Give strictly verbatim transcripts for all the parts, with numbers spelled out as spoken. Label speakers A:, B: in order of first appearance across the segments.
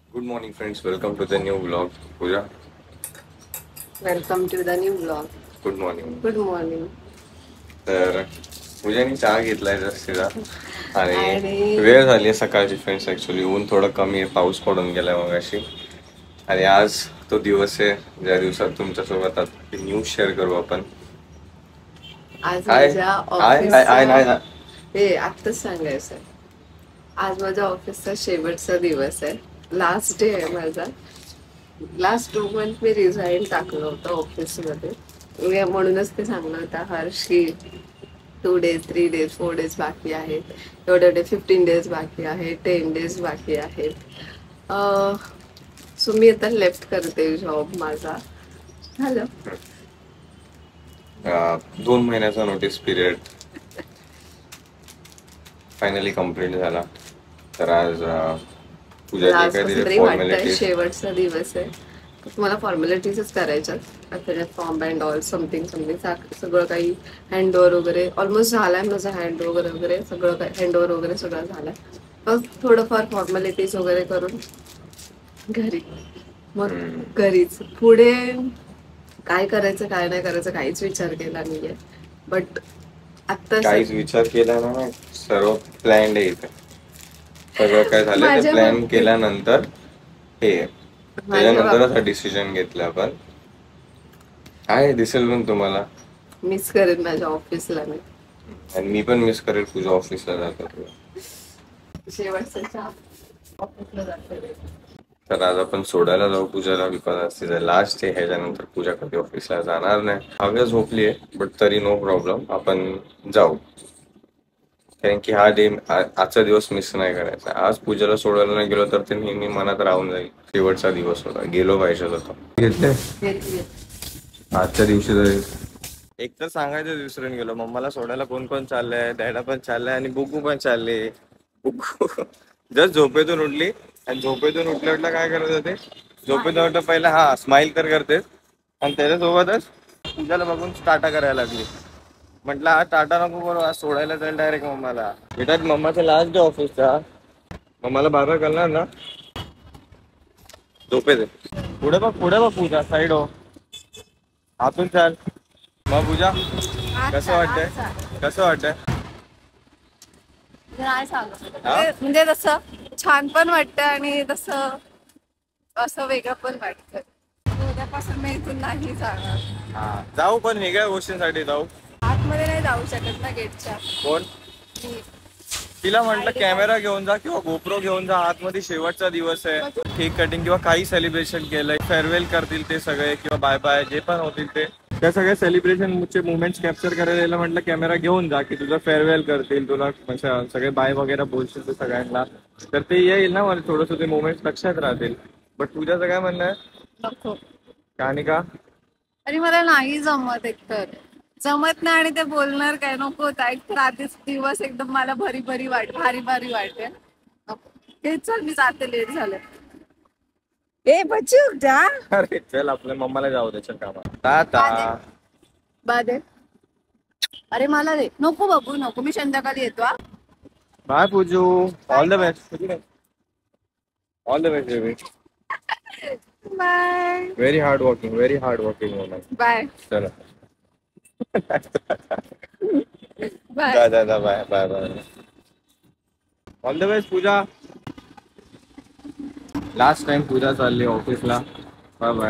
A: Good morning, friends. Welcome to the new vlog. Pooja,
B: welcome to the new vlog.
A: good morning.
B: Good morning.
A: तर पूजाने चहा घेतलाय just तिचा आणि
B: आणि
A: वेळ झाली आहे सकाळची फ्रेंड्स. ऍक्च्युली ऊन थोडं कमी आहे, पाऊस पडून गेलाय मगाशी. आणि आज तो दिवस आहे ज्या दिवसात तुमच्यासोबत आता न्यूज शेअर करू आपण.
B: आज
A: आय
B: माझ्या
A: आय आय आय नाही
B: ऑफिसचा
A: ना.
B: हे आत्ताच सांगायचं आहे. आज माझ्या ऑफिसचा शेवटचा दिवस आहे. लास्ट डे आहे माझा. लास्ट टू मंथ मी रिझाईन टाकलं होतं ऑफिसमध्ये. मी म्हणूनच ते सांगलं होतं हर्षी two days three days four days बाकी आहेत, एवढे एवढे फिफ्टीन डेज बाकी आहेत, टेन डेज बाकी आहेत. सो मी आता लेफ्ट करते जॉब माझा. झालं.
A: अं, दोन महिन्याचा नोटीस पिरियड फायनली कम्प्लीट झाला. तर आज अं, पूजाने
B: आज
A: काय
B: कसं
A: दिले
B: तरी वाटतंय
A: फॉर्मॅलिटीज.
B: शेवटचा दिवस आहे. तुम्हाला फॉर्मॅलिटीजच करायच्यात. त्याच्यात form and all something something सगळं काही हँडओव्हर वगैरे ऑलमोस्ट झालाय माझं. हँड वगैरे वगैरे सगळं काही हँडओव्हर वगैरे सगळं झालंय. बस थोडंफार फॉर्मॅलिटीज वगैरे करून घरी. मग घरीच पुढे काय करायचं काय नाही करायचं काहीच विचार केला नाहीये. बट आत्ता
A: काहीच विचार केला ना, सर्व प्लॅन आहे इथे. सगळं काय झालं ते
B: माझ्या
A: प्लॅन
B: बाबतीत
A: केल्यानंतर हे
B: माझ्या
A: त्याच्यानंतरच हा डिसिजन घेतला आपण. काय दिसेल पण तुम्हाला.
B: मिस करेन माझ्या ऑफिसला मी.
A: आणि मी पण मिस करेल तुझ्या ऑफिसला जाता तुला.
B: शेवटचा चहा ऑफिसला जाते.
A: तर आज आपण सोडायला जाऊ पूजाला, बिकॉज आज तिचा लास्ट आहे. ह्याच्यानंतर पूजा कधी ऑफिसला जाणार नाही. हव्या झोपली आहे बट तरी नो प्रॉब्लेम, आपण जाऊ. कारण की हा डे आजचा दिवस मिस नाही करायचा. आज पूजाला सोडायला नाही गेलो तर ते नेहमी मनात राहून जाईल. शेवटचा दिवस होता, गेलो पाहिजे होता. घेतले
B: घेतली.
A: आजच्या दिवशी तरी. एक तर सांगायचं विसरून गेलो, मम्माला सोडायला कोण कोण चाललंय. डॅडा पण चाललंय आणि बुकू पण चालले. बुकू जस्ट झोपेतून उठली आणि झोपेतून उठल्या उठल्या काय करत होते, झोपेतून उठलं पहिला हा स्माइल तर करतेच आणि त्याच्यासोबतच पूजाला बघून टाटा करायला लागली. म्हटलं हा टाटा नको बरोबर, आज सोडायला जाईल डायरेक्ट मम्माला. बेटा मम्माचा लास्ट डे ऑफिसचा, मम्माला बाबा करणार ना. झोपेत पुढे बघ, पुढे बघ पूजा, साईड हो, आतून चाल. मग पूजा कसं वाटतंय, कसं वाटतंय.
C: नाही सांगत
A: हा?
C: म्हणजे तसं छान पण वाटतं आणि तसं असं वेगळं पण वाटतं. उद्यापासून मी इथून नाही जाणार.
A: हा, जाऊ पण वेगळ्या गोष्टींसाठी जाऊ.
C: आतमध्ये नाही जाऊ शकत ना गेटच्या.
A: कोण
C: मी
A: तिला म्हटलं कॅमेरा घेऊन जा किंवा गोप्रो घेऊन जा आतमध्ये. शेवटचा दिवस आहे. केक कटिंग किंवा काही सेलिब्रेशन केलंय, फेअरवेल करतील ते सगळे किंवा बाय बाय जे पण होतील ते, त्या सगळ्या सेलिब्रेशनचे मुवमेंट्स कॅप्चर करायला म्हटलं कॅमेरा घेऊन जा की तुझं फेअरवेल करतील, तुला म्हणजे सगळे बाय वगैरे बोलशील तू सगळ्यांना, तर ते येईल ना मला थोडंसं ते मुवमेंट्स लक्षात राहतील. बट तुझ्याचं काय म्हणणं आहे.
C: नको.
A: का आणि का.
C: आणि मला नाही जमत, एकतर जमत नाही आणि ते बोलणार काय नको. एकतर आधीच दिवस एकदम मला भरी भरी वाट भारी भारी वाटते. तेच चल मी जाते, लेट झालं. ए बच्चू जा.
A: अरे चल आपल्या मम्माला जाऊ त्याच्या कामात. Tata
C: bye. अरे मला दे. नको बाबू नको, मी संध्याकाळी येतो. हा
A: bye Pooju, all the best. All the best baby.
C: Bye
A: very hard working, very hard working woman.
C: Bye
A: चला
C: बाय.
A: जा जा जा, bye bye bye. All the best Pooja. Last time Pooja चालली ऑफिसला. Bye bye.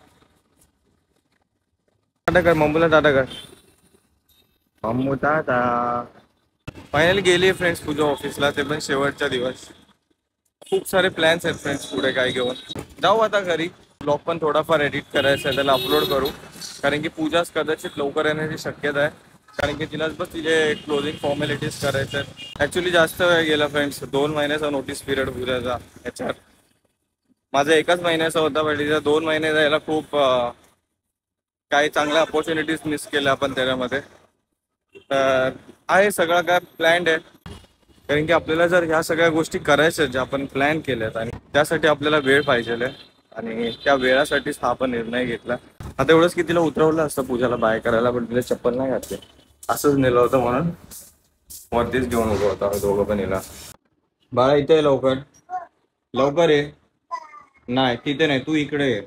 A: टाटा कर मम्मूला, टाटा कर मम्मू, टाटा. फायनली गेली फ्रेंड्स पूजा ऑफिसला, ते पण शेवटचा दिवस. खूप सारे प्लॅन्स आहेत फ्रेंड्स पुढे काय घेऊन जाऊ आता घरी. ब्लॉग पण थोडाफार एडिट करायचा आहे, त्याला अपलोड करू. कारण की पूजा कदाचित लवकर येण्याची शक्यता आहे. कारण की तिलाच बस तिचे क्लोजिंग फॉर्मॅलिटीज करायचे आहेत. ऍक्च्युली जास्त वेळ गेला फ्रेंड्स, दोन महिन्याचा नोटीस पिरियड पूजाचा. याच्यात माझा एकाच महिन्याचा होता पण तिचा दोन महिने जायला खूप काही चांगल्या अपॉर्च्युनिटीज मिस केल्या आपण त्याच्यामध्ये. तर आहे सगळं काय प्लॅन्ड आहे. कारण की आपल्याला जर ह्या सगळ्या गोष्टी करायच्या ज्या आपण प्लॅन केल्यात आणि त्यासाठी आपल्याला वेळ पाहिजे आणि त्या वेळासाठीच हा आपण निर्णय घेतला. आता एवढंच की तिला उतरवलं असतं पूजाला बाय करायला, पण तिला चप्पल नाही घातली. असंच नेलं होतं म्हणून वरतीच घेऊन उभं होता दोघं पण. हिला बाळा इथे लवकर लवकर ये. नाही तिथे नाही, तू इकडे ये.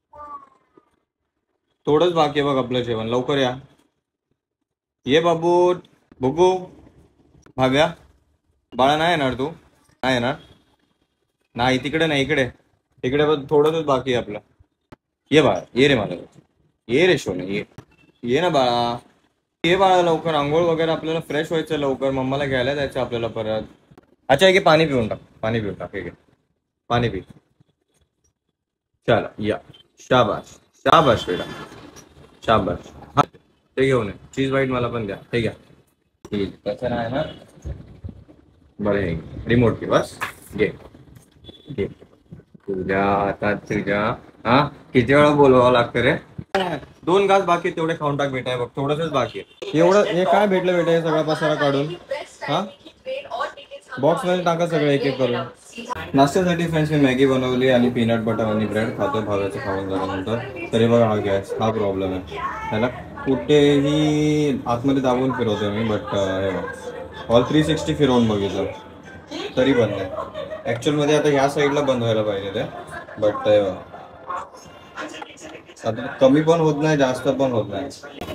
A: थोडंच बाकी आहे बघ आपलं जेवण, लवकर या. ये बाबू. बघू. भाव्या. बाळा नाही येणार तू? नाही येणार. नाही तिकडे नाही, इकडे इकडे बघ, थोडंच बाकी आहे आपलं. ये बाळा, ये रे मला. ये रे शोने, ये. ये ना बाळा. ये बाळा लवकर, आंघोळ वगैरे आपल्याला फ्रेश व्हायचं लवकर, मम्माला घ्यायला जायचं आपल्याला परत. अच्छा एक पाणी पिऊन टाक, पाणी पिऊन टाक. ठीक आहे, पाणी पी. चला या. शाबाश शाबाश बेटा, शाबाश. हा ते घेऊन ये, चीज वाईट मला पण द्या. ठीक आहे, ठीक कसं नाही ना. बरं हे रिमोट घे, बस घे घे. तुझ्या आता तुझ्या हा किती वेळा बोलवावं लागतं रे. दोन घास बाकी आहेत, तेवढे खाऊन टाक बेटा. बघ थोडंसच बाकी आहे. एवढं हे काय भेटलं बेटा, हे सगळा पसारा काढून. हा बॉक्स मध्ये टाका सगळं एक एक करून. नाश्त्यासाठी फ्रेंड्स मी मॅगी बनवली आणि पीनट बटर आणि ब्रेड खातो भाव्याचं खाऊन झाल्यानंतर. तरी बघा हा गॅस, हा प्रॉब्लेम आहे. त्याला कुठेही आतमध्ये दाबून फिरवतोय मी, बट हे ऑल थ्री सिक्स्टी फिरवून बघितलं तरी बंद आहे. ऍक्च्युअल मध्ये आता ह्या साईडला बंद व्हायला पाहिजे ते, बट आता कमी पण होत नाही जास्त पण होत नाही.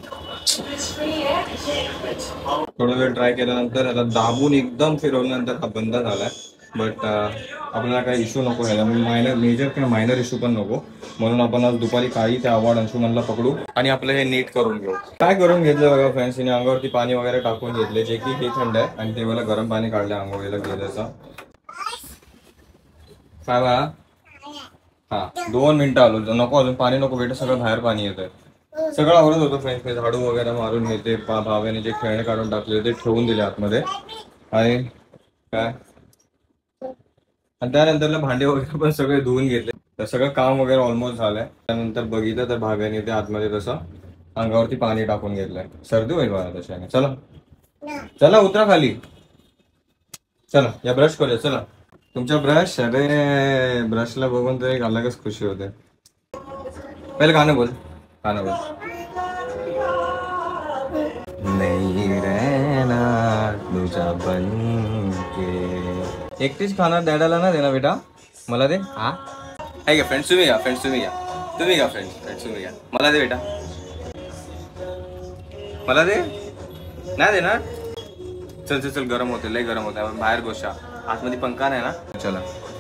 A: थोडा वेळ ट्राय केल्यानंतर याला दाबून एकदम फिरवल्यानंतर हा बंद झालाय. बट आपल्याला काही इश्यू नको आहे, मायनर मेजर किंवा मायनर इश्यू पण नको, म्हणून आपण आज दुपारी काही त्या अवॉर्ड अंशुमनला पकडू आणि आपलं हे नीट करून घेऊ. काय करून घेतलं बघा फ्रेंड्स, हिने अंगावरती पाणी वगैरे टाकून घेतले, जे की हे थंड आहे आणि ते मला गरम पाणी काढले आंघोळीला गेल्याचं. काय बाळा? हा दोन मिनिटं आलो, नको अजून पाणी नको बेटा, सगळं बाहेर पाणी येतंय. सगळं आवडत होतं फ्रेंड्स, मी झाडू वगैरे मारून घेते, भाव्याने जे खेळणे काढून टाकले ते ठेवून दिले आतमध्ये. आणि काय आणि त्यानंतर भांडे वगैरे पण सगळे धुवून घेतले. तर सगळं काम वगैरे ऑलमोस्ट झालंय. त्यानंतर बघितलं तर भाव्याने ते आतमध्ये तसं अंगावरती पाणी टाकून घेतलंय. सर्दी होईल मला तशाने. चला चला उतरा खाली, चला या ब्रश करूया. चला तुमच्या ब्रश, अरे ब्रशला बघून तर एक अलगच खुशी होते. पहिले गाणं बोल, गाणं बोल. नाही रहना तुझा बनके. एकटीच खाणार, डॅडाला ना देना बेटा, मला दे. हा आहे का फ्रेंड्स, तुम्ही घ्या फ्रेंड्स, तुम्ही घ्या तुम्ही घ्या फ्रेंड्स फ्रेंड्स तुम्ही घ्या. मला दे बेटा, मला दे. नाही देणार. चल चल चल, गरम होते, लय गरम होते, बाहेर गोष्ट आतमध्ये पंखा नाही ना. चला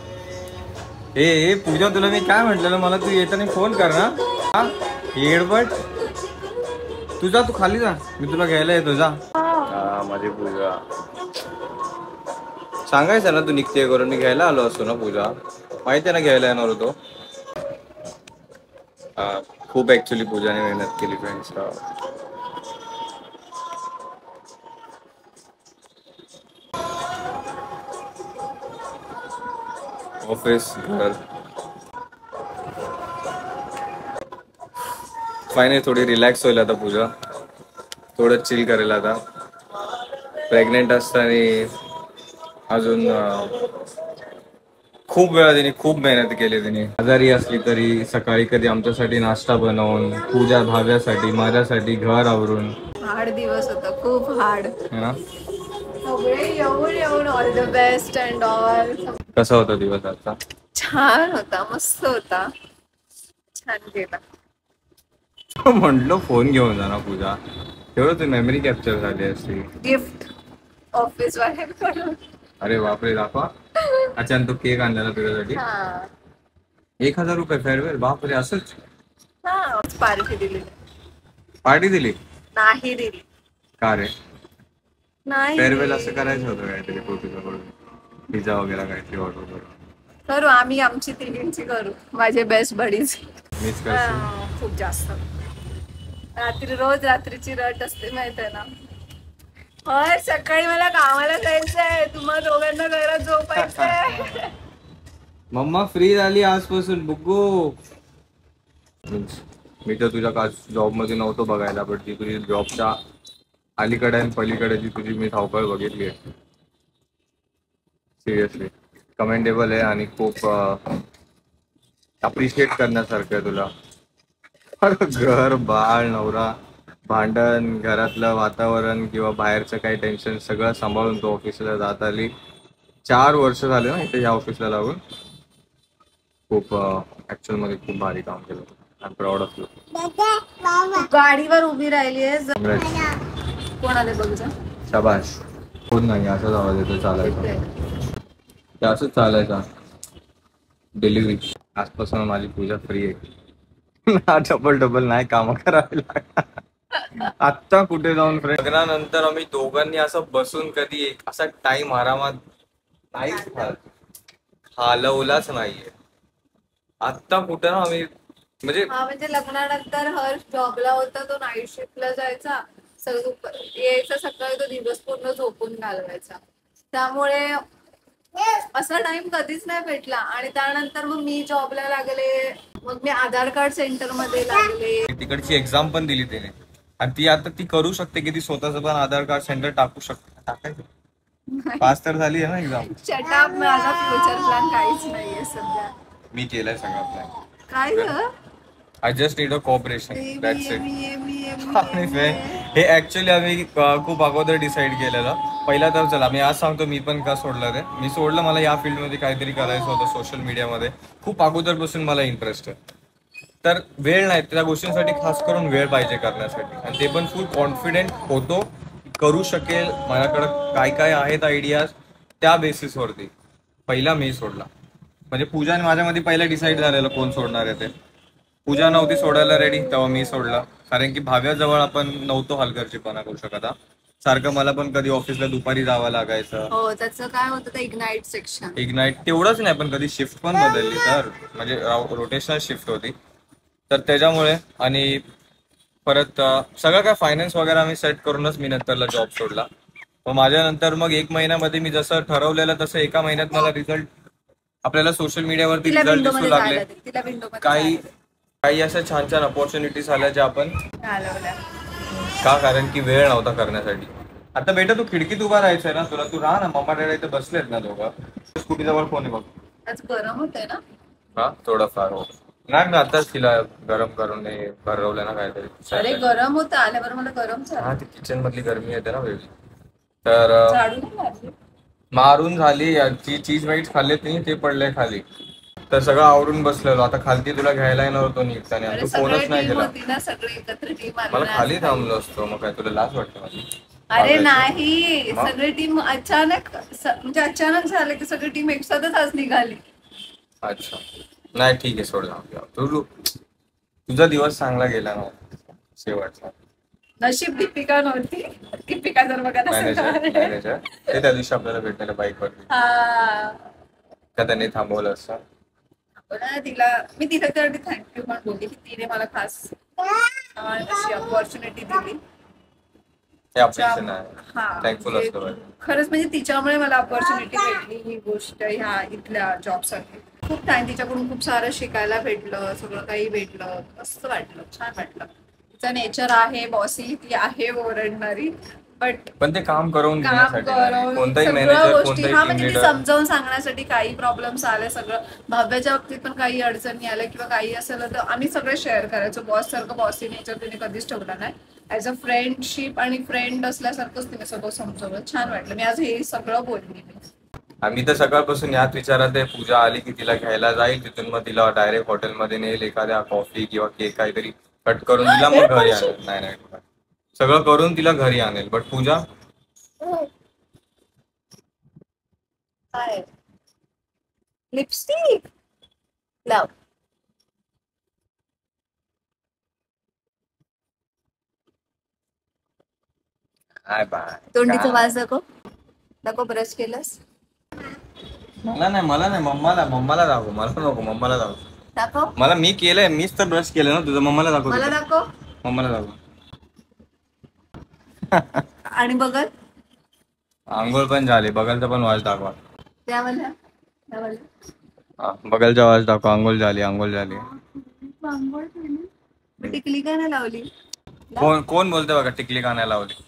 A: ए पूजा, तुला मी काय म्हटलेलं, मला तू येताना फोन कर ना. हा येडबट, तुझा तू खाली जा, मी तुला घ्यायला येतो जा. हा माझी पूजा, सांगायचं ना तू निघते करून, मी घ्यायला आलो असतो ना. पूजा माहिती आहे ना घ्यायला येणार होतो. खूप ऍक्च्युली पूजाने मेहनत केली फ्रेंड्स. ऑफिस घर फायनली थोडी रिलॅक्स होईल आता पूजा, थोडं चिल करेल आता. प्रेग्नेंट असताना अजून खूप वेळा तिने खूप मेहनत केली. तिने आजारी असली तरी सकाळी कधी आमच्यासाठी नाश्ता बनवून, पूजा भाव्यासाठी माझ्यासाठी घर आवरून.
C: हार्ड दिवस होता, खूप हार्ड.
A: हा
C: सगळे येऊन येऊन all the best and all.
A: कसा होता दिवस आजचा?
C: छान होता, मस्त होता, छान गेला.
A: म्हटलं फोन घेऊन जा ना पूजा, तेवढं तू मेमरी कॅप्चर झाली असती.
C: गिफ्ट ऑफिस वाल्यांकडून.
A: अरे बापरे, दाखवा. अच्छा तो केक आणलेला तुझ्यासाठी, एक हजार रुपये फेअरवेल. बापरे, असंच
C: हा पार्टी दिली.
A: पार्टी दिली?
C: नाही दिली.
A: का रे?
C: नाही
A: फेअरवेल असं करायचं होतं काहीतरी, तुझ्याकडून पिझ्झा वगैरे काहीतरी ऑर्डर करू.
C: करू आम्ही, आमची तिघींची करू, माझे बेस्ट बडीज.
A: मिस करशील
C: खूप जास्त. रात्री रोज रात्रीची रट असते माहित आहे ना. होय सकाळी मला कामाला जायचंय, तुम्हा दोघांना घरात झोपायचंय.
A: मम्मा फ्री झाली आजपासून बुग्गू. मी तर तुझ्या का जॉब मध्ये नव्हतो बघायला, पण ती तुझी जॉबच्या अलीकडे आणि पलीकडे जी तुझी मी धावपळ बघितली आहे, सिरियसली कमेंडेबल आहे आणि खूप अप्रिशिएट करण्यासारखं आहे तुला. घर बाळ नवरा भांडण, घरातलं वातावरण किंवा बाहेरचं काही टेन्शन सगळं सांभाळून तो ऑफिसला जात आली. चार वर्ष झाले ना इथे या ऑफिसला लागून. खूप ऍक्च्युअल मध्ये खूप भारी काम केलं. I am proud of you.
C: तू गाडीवर उभी राहिली आहे. कोण आले बघ जा.
A: शाबाश. होत नाही असंच आवाज येतो चालायचा. ते असंच चालायचा. डिलिव्हरी आजपासून माझी पूजा फ्री आहे. डबल डबल नाही काम करावी लागणार. आत्ता कुठे जाऊन फ्रेंड लग्नानंतर आम्ही दोघांनी असं बसून कधी एक असा टाइम आरामात नाहीच घालवलाच नाहीये. आत्ता कुठे ना आम्ही म्हणजे
C: हा म्हणजे लग्नानंतर हर्ष जॉबला होता, तो नाईट शिफ्टला जायचा, सगळं यायचा सकाळी, तो दिवस पूर्ण झोपून घालवायचा. त्यामुळे असा टाइम कधीच नाही भेटला. आणि त्यानंतर मग मी जॉबला लागले, मग मी आधार कार्ड सेंटर मध्ये लागले.
A: तिकडची एक्झाम पण दिली त्याने आणि ती आता ती करू शकते की ती स्वतःच पण आधार कार्ड सेंटर टाकू शकते. टाकायचं पास तर झाली आहे ना एक्झाम.
C: शटअप. माझा फ्युचर प्लॅन काहीच नाहीये सध्या.
A: मी केलाय सगळा प्लॅन.
C: काय ग?
A: I just need a cooperation. That's it.
C: मी
A: हे ऍक्च्युअली आम्ही खूप अगोदर डिसाईड केलेलं. पहिला तर चला मी आज सांगतो मी पण का सोडलं ते. मी सोडलं, मला या फील्डमध्ये काहीतरी करायचं होतं, सोशल मीडियामध्ये खूप अगोदरपासून मला इंटरेस्ट आहे. तर वेळ नाही, त्या गोष्टींसाठी खास करून वेळ पाहिजे करण्यासाठी. आणि ते पण फुल कॉन्फिडेंट होतो करू शकेल. माझ्याकडं काय काय आहेत आयडियाज, त्या बेसिसवरती पहिला मी सोडला. म्हणजे पूजा माझ्यामध्ये पहिला डिसाईड झालेलं कोण सोडणार आहे ते. पूजा नव्हती सोडायला रेडी, तेव्हा मी सोडला. कारण की भाव्याजवळ आपण नव्हतो हलगर्जीपणा करू शकत. सारखं मला पण कधी ऑफिसला दुपारी जावं लागायचं.
C: हो, त्याचं काय होतं ते इग्नाइट सेक्शन.
A: इग्नाइट तेवढंच नाही, पण कधी शिफ्ट पण बदलली तर म्हणजे रोटेशनल शिफ्ट होती तर त्याच्यामुळे. आणि परत सगळं काय फायनान्स वगैरे आम्ही सेट करूनच मी नंतरला जॉब सोडला. मग माझ्यानंतर मग एक महिन्यामध्ये मी जसं ठरवलेलं तसं एका महिन्यात मला रिझल्ट आपल्याला सोशल मीडियावरती रिझल्ट दिसू लागले. काही काही अशा छान छान अपॉर्च्युनिटीज आल्या ज्या आपण का, कारण की वेळ नव्हता करण्यासाठी. आता बेटा तू खिडकीत उभा राहायचंय ना तुला, तू राहा ना. मम्मा डॅडा इथे बसलेत ना दोघं. स्कूटी जवळ फोन आहे बघ.
C: आज गरम होतंय ना.
A: हा थोडंफार हो. नाही ना आताच तिला गरम करून भरवलं ना काहीतरी.
C: अरे गरम होतं, आल्यावर मला गरम झालं.
A: हा ती किचन मधली गरमी येते ना वेगळी. तर
C: झाडू नाही मारली.
A: मारून झाली. ती चीज बाईट्स खाल्लेत नाही, ते पडले खाली. तर सगळं आवरून बसलेलो. आता खालती तुला घ्यायला येणार होतो निघताना, तू फोनच नाही केला. मला खाली थांबलो असतो. मग काय तुला लाज वाटते माझी?
C: अरे नाही, सगळी टीम अचानक म्हणजे अचानक झालं की सगळी टीम एकसाथच आज निघाली.
A: अच्छा नाही ठीक आहे सोड. तू तुझा दिवस चांगला गेला ना शेवटचा.
C: नशीब दीपिका नव्हती. दीपिका जर बघा
A: मॅनेजर ते त्या दिवशी आपल्याला भेटलेलं बाईकवरती का त्यांनी थांबवलं असतं.
C: तिला मी तिला त्यासाठी थँक्यू पण बोलली की तिने मला खास अशी अपॉर्च्युनिटी दिली.
A: थँकफुल असतो
C: खरंच. म्हणजे तिच्यामुळे मला अपॉर्च्युनिटी भेटली ही गोष्ट ह्या इथल्या जॉबसाठी. खूप टाइम तिच्याकडून खूप सारं शिकायला भेटलं, सगळं काही भेटलं. मस्त वाटलं, छान वाटलं. तिचा नेचर आहे बॉसी, ती आहे ओरडणारी, बट
A: पण ते काम करून
C: काम करून
A: कोणताही
C: सगळ्या
A: मॅनेजर
C: गोष्टी
A: कोणताही
C: हा
A: टीम
C: म्हणजे ती
A: लीडर
C: समजावून सांगण्यासाठी काही प्रॉब्लेम्स आले, सगळं भाव्याच्या बाबतीत पण काही अडचणी आल्या किंवा काही असेल तर आम्ही सगळे शेअर करायचो. बॉस सारखं बॉसी नेचर तिने कधीच ठेवलं नाही. ऍज अ फ्रेंडशिप आणि फ्रेंड असल्यासारखंच तिने सगळं समजवलं. छान वाटलं. मी आज हे सगळं बोलली. मी
A: आम्ही तर सकाळपासून याच विचारात आहे. पूजा आली की तिला घ्यायला जाईल, तिथून मग तिला डायरेक्ट हॉटेलमध्ये नेईल, एखाद्या कॉफी किंवा केक काहीतरी कट करून तिला मग घरी आणेल. नाही नाही सगळं करून तिला घरी आणेल. बट पूजा
C: लिपस्टिक लाव.
A: Hi bye.
C: तोंडीचा वास दाखव. दाखव ब्रश केलंस.
A: मला नाही मला नाही मम्माला मम्माला दाखव. मला नको मम्माला दाखव.
C: दाखव.
A: मला मी केलंय, मीच तर ब्रश केलं ना तुझं. मम्माला दाखव.
C: मला दाखव.
A: मम्माला दाखव.
C: आणि बघल
A: आंघोळ पण झाली. बगलचा पण वास दाखवा.
C: त्यावाला
A: हा बगलचा वास दाखवा. आंघोळ झाली. आंघोळ झाली.
C: टिकली का नाही लावली?
A: कोण कोण बोलते बघा टिकली का नाही लावली?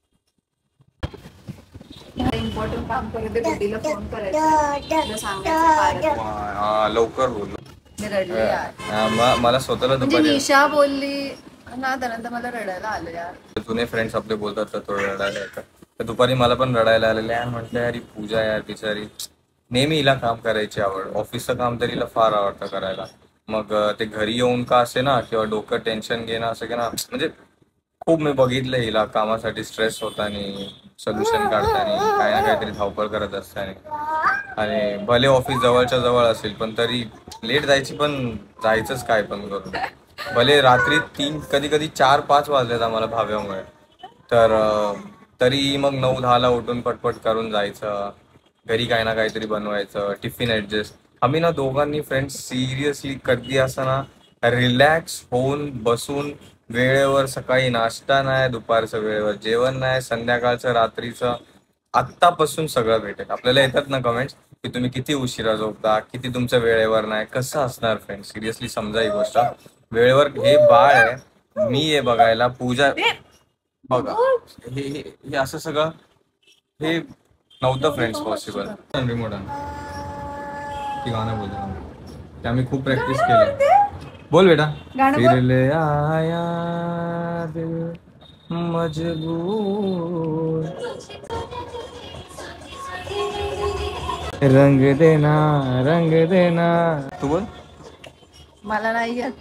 C: इम्पॉर्टंट काम करते. बेटीला फोन करायचा, सांगायचं
A: लवकर बोल.
C: मी रडली यार.
A: मला स्वतःला
C: म्हणजे निशा बोलली ना त्यानंतर मला रडायला आलं यार.
A: जुने फ्रेंड्स आपले बोलतात तर थोडं रडायला येतं. तर दुपारी मला पण रडायला आलेलं यार. म्हटलं यार पूजा यार बिचारी नेहमी हिला काम करायची आवड, ऑफिसचं काम तरी हिला फार आवडतं करायला. मग अं, ते घरी येऊन का असे ना किंवा डोकं टेन्शन घेणं असं की ना, म्हणजे खूप मी बघितलं हिला कामासाठी स्ट्रेस होताना, सोल्युशन काढताना, काही ना काहीतरी धावपळ करत असताना. आणि भले ऑफिस जवळच्या जवळ असेल पण तरी लेट जायची, पण जायचंच काय पण करून. भले रात्री तीन कधी कधी चार पाच वाजलेत आम्हाला भाव्यामुळे, तर अं, तरी मग नऊ दहाला उठून पटपट करून जायचं. घरी काही ना काहीतरी बनवायचं, टिफिन ऍडजस्ट. आम्ही ना दोघांनी फ्रेंड्स सिरियसली कधी असं ना रिलॅक्स होऊन बसून वेळेवर, सकाळी नाश्ता नाही, दुपारचं वेळेवर जेवण नाही, संध्याकाळचं रात्रीचं आत्तापासून सगळं भेटेल. आपल्याला येतात ना कमेंट्स की तुम्ही किती उशिरा झोपता, किती तुमचं वेळेवर नाही. कसं असणार फ्रेंड, सिरियसली समजा ही गोष्ट. वेळेवर हे बाळ आहे, मी आहे बघायला, पूजा बघा, हे हे हे असं सगळं हे नव्हतं फ्रेंड्स पॉसिबल. रिमोट ती गाणं बोलतो ते आम्ही खूप प्रॅक्टिस केली. बोल बेटा.
C: गाणं बोल.
A: फिर ले आया दिल मजबूर, रंग देना रंग देना. तू बोल.
C: मला नाही येत.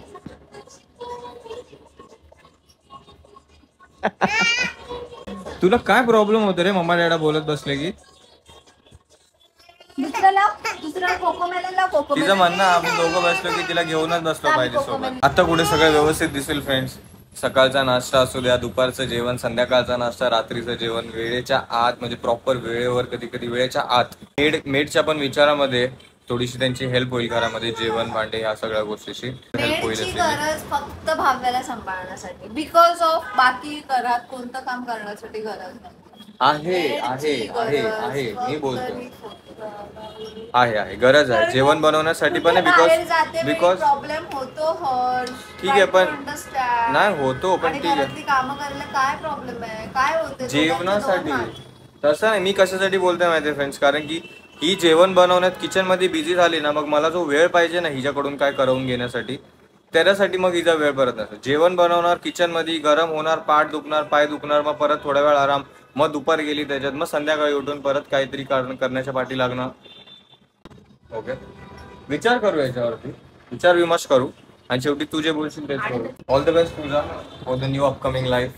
A: तुला काय प्रॉब्लेम होतो रे मम्मा डॅडा बोलत बसले की?
C: दुसऱ्याला दुसऱ्या कोको मेलनला कोको
A: तिचं म्हणणं आपण दोघं बसलो की तिला घेऊनच बसलो पाहिजे सोबत. आता कुठे सगळं व्यवस्थित दिसेल फ्रेंड्स. सकाळचा नाश्ता असू द्या, दुपारचं जेवण, संध्याकाळचा नाश्ता, रात्रीचं जेवण वेळेच्या आत, म्हणजे प्रॉपर वेळेवर, कधी कधी वेळेच्या आत. मेड मेडच्या पण विचारामध्ये थोडीशी त्यांची हेल्प होईल घरामध्ये, जेवण भांडे ह्या सगळ्या गोष्टीची हेल्प होईल.
C: मेडची गरज फक्त भाव्याला सांभाळण्यासाठी, बिकॉज ऑफ बाकी घरात कोणतं काम करण्यासाठी गरज नाही.
A: आहे आहे आहे आहे मी बोलतो आहे आहे गरज आहे जेवण बनवण्यासाठी पण आहे. बिकॉज बिकॉज
C: प्रॉब्लेम होतो हर्ष.
A: ठीक आहे पण
C: अंडरस्टँड
A: नाही होतो पण ठीक आहे
C: कामं करायला काय प्रॉब्लेम आहे, काय होते
A: जेवणासाठी. तसं नाही, मी कशासाठी बोलतोय माहिती फ्रेंड्स, कारण की ही जेवण बनवण्यात किचन मध्ये बिझी झाली ना, मग मला जो वेळ पाहिजे ना हिच्याकडून काय करवून घेण्यासाठी, त्याच्यासाठी मग हिचा वेळ परत नसतो. जेवण बनवणार, किचन मध्ये गरम होणार, पाठ दुखणार, पाय दुखणार, मग परत थोड्या वेळ आराम, मग दुपार गेली त्याच्यात, मग संध्याकाळी उठून परत काहीतरी करण्याच्या पाठी लागणार. ओके, विचार करू याच्यावरती, विचार विमर्श करू आणि शेवटी तू जे बोलशील तेच करू. All the best Pooja for the new upcoming life.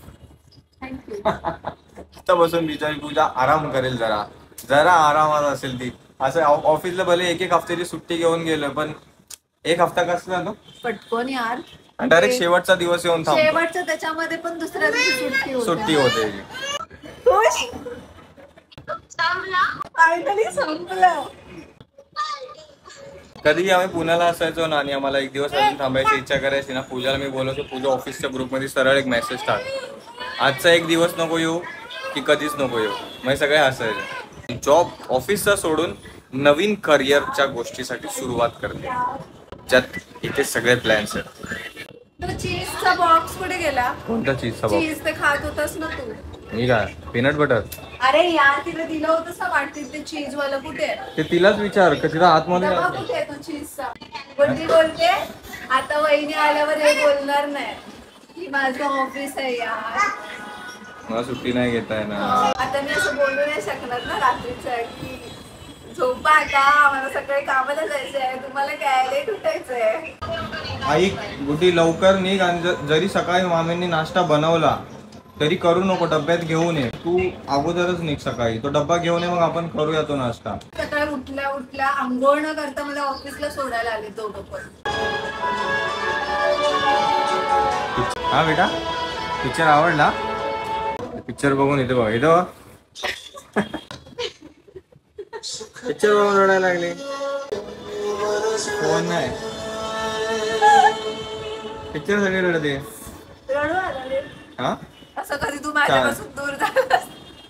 A: आता बसून बिचारी पूजा आराम करेल, जरा जरा आरामात असेल ती. असं ऑफिसला भले एक एक हफ्त्याची सुट्टी घेऊन गेलो, पण एक हफ्ता कसला झालो
C: पटकन यार.
A: डायरेक्ट शेवटचा दिवस येऊन थांबतो.
C: शेवटचं त्याच्यामध्ये पण दुसऱ्या दिवशी सुट्टी होते.
A: सुट्टी होते.
C: फायनली संपलं.
A: कधी आम्ही पुण्याला असायचो ना आणि आम्हाला एक दिवस अजून थांबायची इच्छा करायची ना, पूजाला मी बोलायचो पूजा ऑफिसच्या ग्रुपमध्ये सरळ एक मेसेज टाक, आजचा एक दिवस नको येऊ की कधीच नको येऊ. मग सगळे हसायचे. जॉब ऑफिसचा सोडून नवीन करिअरच्या गोष्टीसाठी सुरुवात करते, ज्यात इथे सगळे प्लॅन्स आहेत.
C: तो चीजचा बॉक्स कुठे गेला?
A: कोणता चीजचा बॉक्स?
C: चीज ते खात होतास ना तू.
A: मी काय पीनट बटर?
C: अरे यार तिला दिलं होतं ना वाटतील ते चीज वाला, कुठे आहे?
A: ते तिलाच विचार का तिला आतमध्ये
C: डबा कुठे आहे तो चीजचा? बोलती बोलते आता वहिनी आल्यावर हे बोलणार नाही की माझं ऑफिस आहे यार,
A: मला सुट्टी नाही घेता आहे ना.
C: आता मी असं बोलू नाही शकणार ना रात्रीचं की झोपा आता, मला सकाळी कामाला जायचंय, तुम्हाला काय लेट उठायचंय.
A: आई गुटी लवकर निघ, आणि ज- जरी सकाळी मामींनी नाश्ता बनवला तरी करू नको, डब्यात घेऊन ये. तू अगोदरच निघ सकाळी, तो डब्बा घेऊन ये, मग आपण करूया तो नाश्ता.
C: सकाळी उठल्या उठल्या आंघोळ न करता मला ऑफिसला सोडायला आले दोघं पण.
A: हा बेटा, पिक्चर आवडला? पिक्चर बघून इथे बघ, इथं बघ. पिक्चर बघून रडायला लागले. फोन नाही, पिक्चर साठी रडते.
C: रडू आला रे.
A: हा,
C: असं कधी तू माझ्यापासून दूर झालास?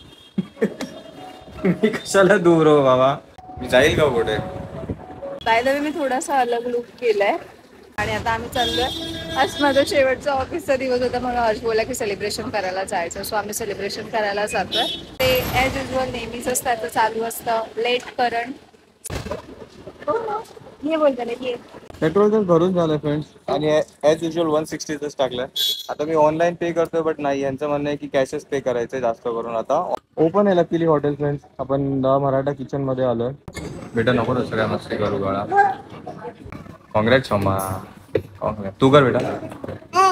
A: मी कशाला दूर हो बाबा, मी जाईल का कुठे?
C: बाय द वे मी थोडासा अलग लुक केलाय आणि आता आम्ही चाललोय. आज माझा शेवटचा ऑफिसचा दिवस होता म्हणून हर्ष बोला की सेलिब्रेशन करायला जायचं, सो आम्ही सेलिब्रेशन करायला जातोय. ते ॲज युजल नेहमीच त्याचं चालू असतं, लेट करंट ये बोलते ना ये.
A: पेट्रोल तर भरून झालं फ्रेंड्स आणि ॲज युजल वन सिक्स्टीच टाकलं. आता मी ऑनलाईन पे करतोय बट नाही, यांचं म्हणणं आहे की कॅशच पे करायचंय जास्त करून. आता ओपन आहे लकीली हॉटेल फ्रेंड्स. आपण द मराठा किचन मध्ये आलोय. बेटा नको तसं काय मस्ती करू बाळा. काँग्रेस क्षमा. तू कर बेटा.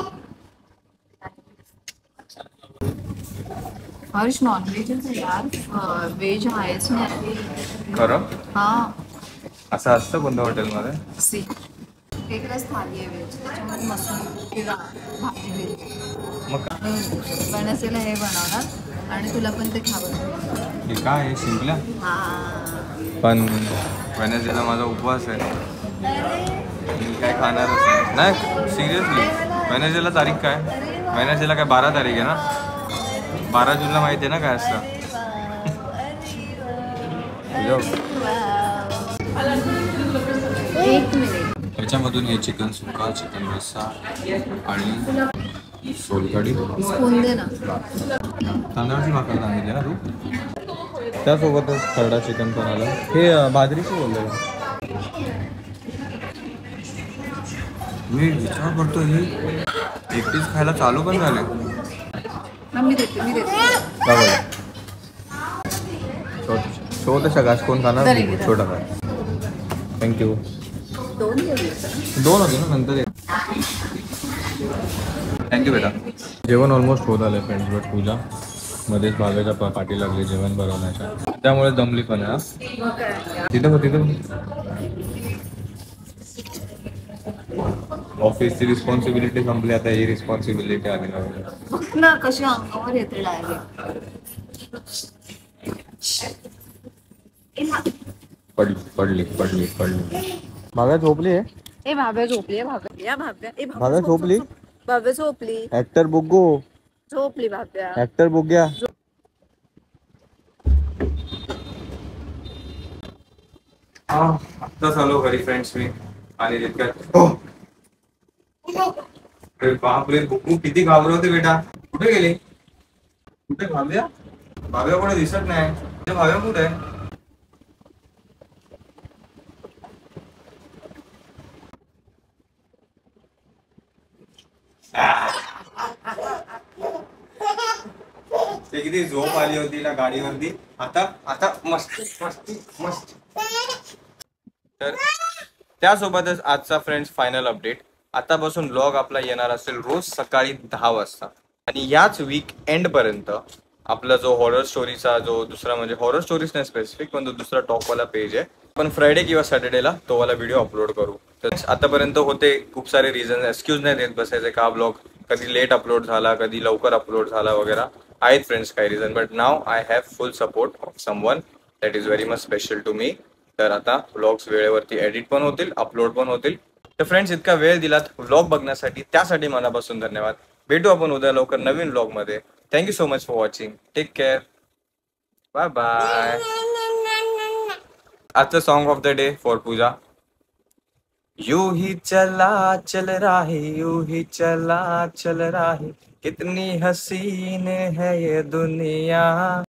C: हर्ष नॉनव्हेजच आहे यार, व्हेज आहेच नाही.
A: खरं
C: हा
A: असं असतं कोणत्या हॉटेलमध्ये?
C: सी एकच थाली आहे व्हेज, त्याच्यामध्ये मसूर किंवा भाजी वेज.
A: मग
C: बनसेला हे बनवणार आणि तुला पण ते खावं.
A: हे काय आहे शिंपल्या?
C: हा
A: पण वेनसडेला माझा उपवास आहे, मी काय खाणारच नाही. सिरियसली वेनसडेला तारीख काय? वेनसडेला काय बारा तारीख आहे ना? बारा जूनला माहिती आहे ना काय असतं?
C: एक मिनिट.
A: त्याच्यामधून हे चिकन सुक्का, चिकन रस्सा आणि सोलकढी.
C: स्पून दे ना.
A: तांदळाची भाकर सांगितली ना तू? त्यासोबतच खरडा चिकन पण आलं. हे बाजरीचं बोललं. मी विचार करतो ही एकटीच खायला चालू पण झाले.
C: मी देते मी देते.
A: का बरं? छोटं घास कोण खाणार? छोटा काय? थँक्यू.
C: दोन घेऊया.
A: दोन होते ना नंतर. थँक्यू बेटा. जेवण ऑलमोस्ट होत आलं फ्रेंड्स, बट पूजा मध्येच भाव्याच्या पा पाठी लागली जेवण बनवण्याच्या, त्यामुळे दमली पण आहे. तिथं तिथं ऑफिसची रिस्पॉन्सिबिलिटी संपली, आता ही रिस्पॉन्सिबिलिटी आली नाही.
C: बघ ना कशी अंगावर येते डायरेक्ट.
A: पडली पडली पडली पडली. भाव्या झोपली आहे.
C: ए भाव्या झोपली आहे. भाव्या या भाव्या. ए
A: भाव्या झोपली.
C: भाव्या झोपली.
A: ऍक्टर बुग्गू
C: झोपली भाव्या.
A: ऍक्टर बुग्ग्या. आत्ताच आलो घरी फ्रेंड्स मी आणि तितक्यात बापरे बुग्गू किती घाबरवते बेटा. कुठे गेली? कुठे भाव्या? भाव्या कुठे दिसत नाही. भाव्या कुठे आहे? ते किती झोप आली होती ना गाडीवरती. आता आता मस्ती मस्ती मस्ती. तर त्यासोबतच आजचा फ्रेंड्स फायनल अपडेट. आतापासून व्लॉग आपला येणार असेल रोज सकाळी दहा वाजता आणि याच वीक एंड पर्यंत आपला जो हॉरर स्टोरीचा जो दुसरा म्हणजे हॉरर स्टोरीज नाही स्पेसिफिक पण तो दुसरा टॉपवाला पेज आहे, पण फ्रायडे किंवा सॅटर्डेला तो वाला व्हिडिओ अपलोड करू. तर आतापर्यंत होते खूप सारे रिझन, एक्सक्यूज नाही देत बसायचे का ब्लॉग कधी लेट अपलोड झाला कधी लवकर अपलोड झाला वगैरे आहेत फ्रेंड्स काही reason, but now I have full support of someone that is very much special to me. तर आता व्लॉग्स वेळेवरती एडिट पण होतील अपलोड पण होतील. तर फ्रेंड्स इतका वेळ दिलात व्लॉग बघण्यासाठी त्यासाठी मनापासून धन्यवाद. भेटू आपण उद्या लवकर नवीन व्लॉग मध्ये. Thank you so much for watching. Take care. Bye bye. आजचं song of the day for Pooja. यूं ही चला चल राहे यूं ही चला चल राहे कितनी हसीन है ये दुनिया.